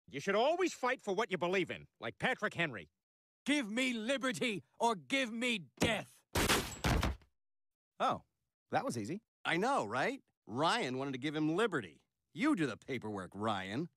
You should always fight for what you believe in, like Patrick Henry. Give me liberty or give me death. Oh, that was easy. I know, right? Ryan wanted to give him liberty. You do the paperwork, Ryan.